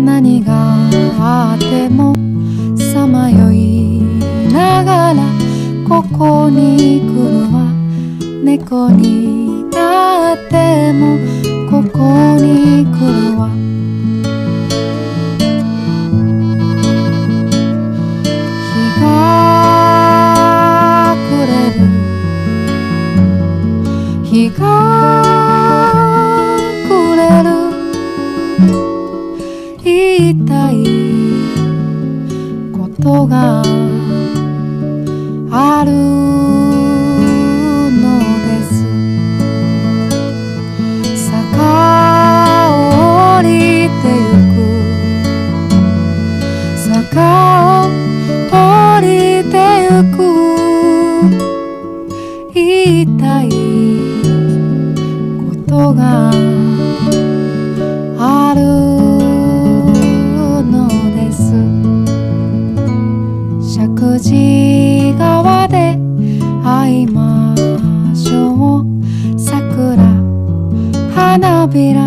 何があってもさまよいながらここに来るわ。猫になってもここに来るわ。日が暮れる、日が暮れる、言いたいことがあるのです。坂を降りてゆく、坂を降りてゆく、言いたいことがあるのです。石神井川で会いましょう。桜花びら